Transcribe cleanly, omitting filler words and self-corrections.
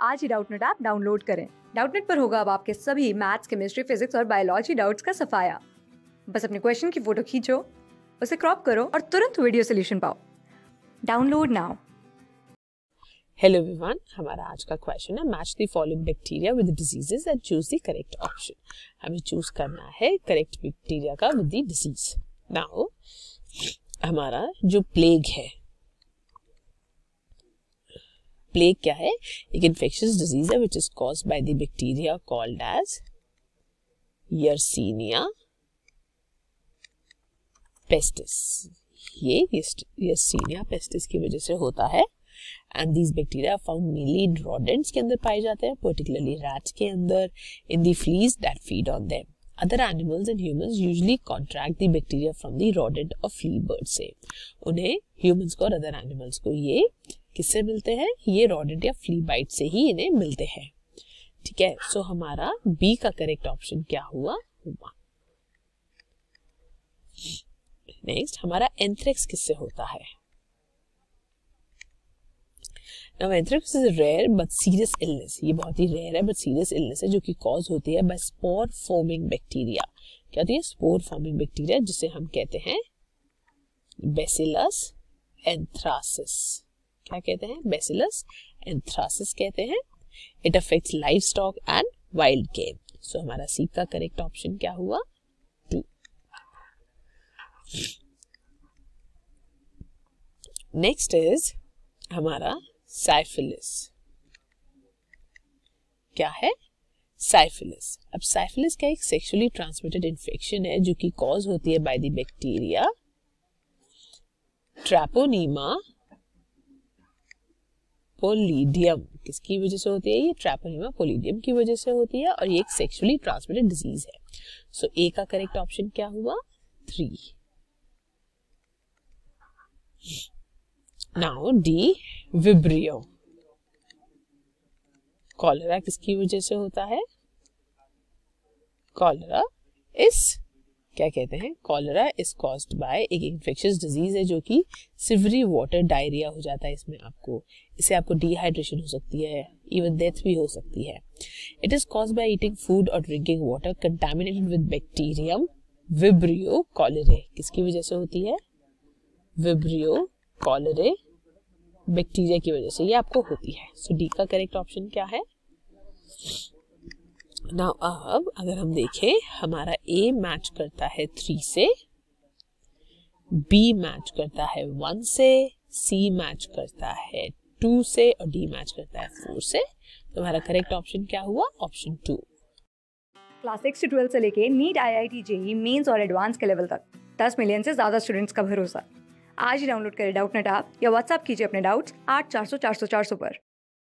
आज ही Doubtnut app download करें। डाउटनेट पर होगा अब आपके सभी मैथ्स, केमिस्ट्री, फिजिक्स और बायोलॉजी डाउट्स का सफाया। बस अपने क्वेश्चन की फोटो खींचो, उसे क्रॉप करो और तुरंत वीडियो सोल्यूशन पाओ। Download now. हेलो एवरीवन, हमारा आज का क्वेश्चन है match the following bacteria with diseases and choose the correct option. हमें चूज करना है करेक्ट बैक्टीरिया का विद द डिजीज। नाउ हमारा जो प्लेग है, प्लेग क्या है? एक इन्फेक्शियस डिजीज है which is caused by the bacteria called as Yersinia pestis. ये यर्सीनिया पेस्टिस की वजह से होता है and these bacteria found mainly in rodents के अंदर पाए जाते हैं, पर्टिकुलरली रैट्स के अंदर, in the fleas that feed on them. Other animals and humans usually contract the bacteria from the rodent और फ्ली बर्ड से। उन्हें ह्यूमंस को और अदर एनिमल्स को ये किससे मिलते हैं? ये rodent या फ्ली बाइट से ही इन्हें मिलते हैं। ठीक है, सो हमारा बी का करेक्ट ऑप्शन क्या हुआ? नेक्स्ट, हमारा एंथ्रेक्स किससे होता है? Now, anthrax is a rare but serious illness. ये बहुत ही रेयर है बट सीरियस इलनेस है जो कि कॉज होती है बाय स्पोर फॉर्मिंग बैक्टीरिया। क्या होती है? स्पोर फॉर्मिंग बैक्टीरिया, जिसे हम कहते हैं बैसिलस एंथ्रासिस। क्या कहते हैं? बैसिलस एंथ्रासिस कहते हैं। इट अफेक्ट्स लाइव स्टॉक एंड वाइल्ड गेम। सो हमारा सी का करेक्ट ऑप्शन क्या हुआ? 2। नेक्स्ट इज हमारा साइफिलिस। क्या है? साइफिलिस। अब साइफिलिस क्या एक सेक्सुअली ट्रांसमिटेड इन्फेक्शन है जो कि कॉज होती है by the bacteria Treponema pallidum. किसकी वजह से होती है? ये ट्रैपोनीमा पोलिडियम की वजह से होती है और ये एक सेक्सुअली ट्रांसमिटेड डिजीज है। सो ए का करेक्ट ऑप्शन क्या हुआ? 3। Now D, vibrio. कॉलेरा किसकी वजह से होता है? कॉलेरा इस क्या कहते हैं? कॉलेरा इज कॉज्ड बाय एक इन्फेक्शियस डिजीज है जो कि सिवरी वाटर डायरिया हो जाता है इसमें आपको। इससे आपको डिहाइड्रेशन हो सकती है, इवन डेथ भी हो सकती है। It is caused by eating food और drinking water contaminated with bacterium Vibrio cholerae. किसकी वजह से होती है? विब्रियो कॉलेरे बैक्टीरिया की वजह से ये आपको होती है। सो डी का करेक्ट ऑप्शन क्या है? नाउ अब अगर हम देखें, हमारा ए मैच करता है 3 से, बी मैच करता है 1 से, सी मैच करता है 2 से और डी मैच करता है 4 से। तो हमारा करेक्ट ऑप्शन क्या हुआ? ऑप्शन 2। क्लास 6 से 12 से लेके नीट, IIT, JEE मेंस और एडवांस के लेवल तक 10 मिलियन से ज्यादा स्टूडेंट्स का भरोसा। आज ही डाउनलोड करें डाउटनेट ऐप या व्हाट्सएप कीजिए अपने डाउट्स 8400 400 400 पर।